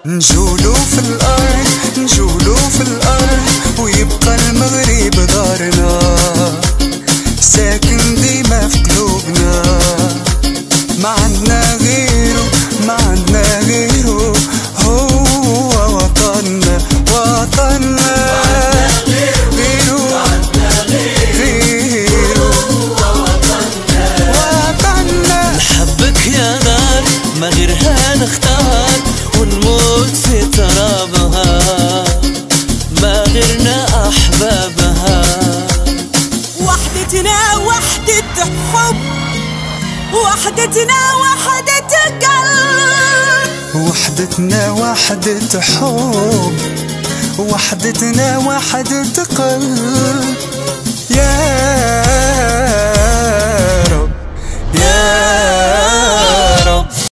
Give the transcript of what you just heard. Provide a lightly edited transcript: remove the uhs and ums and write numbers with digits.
نجولو في الأرض نجولو في الأرض ويبقى المغرب دارنا، ساكن ديما في قلوبنا، ما عندنا غيرو ما عندنا غيرو، هو وطننا وطننا، غيرو غيرو وطننا. نحبك يا نار ما غيرها نختار، ونموت في ترابها ما غيرنا أحبابها. وحدتنا وحدة حب، وحدتنا وحدة قلب، وحدتنا وحدة حب، وحدتنا وحدة قلب. يا